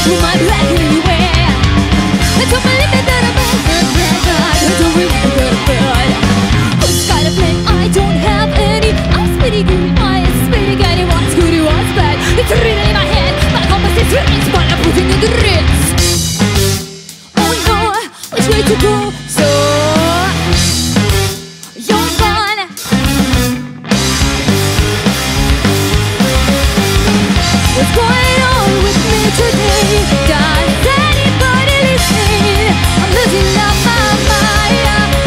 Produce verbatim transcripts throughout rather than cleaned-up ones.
with my black anywhere. I don't believe that I'm bad, bad, bad, bad. I don't really bad, bad. Who's got a plan? I don't have any. I'm pretty good, my spaghetti. What's good, what's bad? It's written in my head. My compass is written, but I'm putting in the rinse. Oh no, which way to go? So you're gone. What's going on with me today? Does anybody listen? I'm losing up my mind.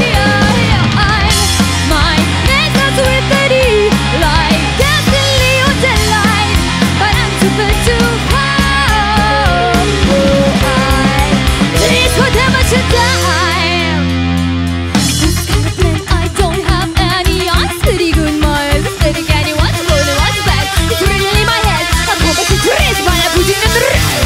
My neck starts with a D, like destiny or delight, but I'm too bad to hide. Please, whatever should die. This kind of plan I don't have any. I'm pretty good, my steady getting what's good and what's bad. It's written in my head. I'm hoping to trace, but I'm putting in the rest.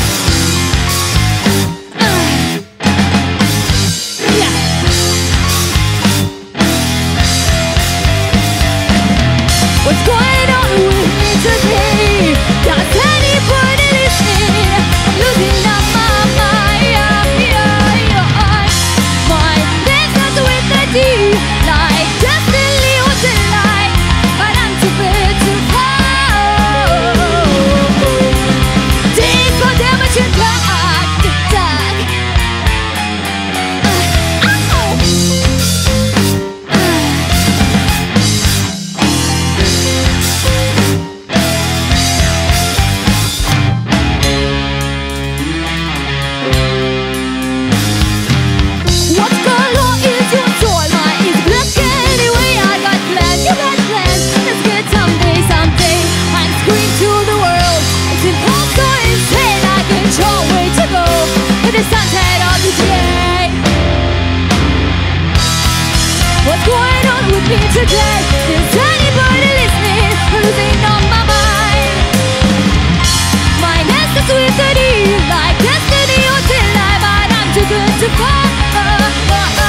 What's going on with me today? Does anybody listen? I'm losing up my mind. My neck starts with a D, like destiny or delight, but I'm too bad to fall. This for damage and dark, dark. What color is your soul? Mine is black anyway. I got plans, you got plans. Let's get someday, someday. I'm screaming to the world. It's impossible, insane. I can show way to go with the sunset of the day. What's going on with me today? Is anybody listening? I'm losing on my mind. My neck starts with a D, like destiny or delight, but I'm too good to fall.